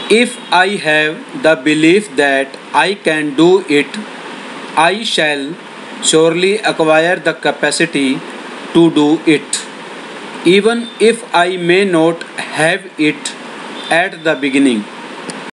If I have the belief that I can do it, I shall surely acquire the capacity to do it, even if I may not have it at the beginning.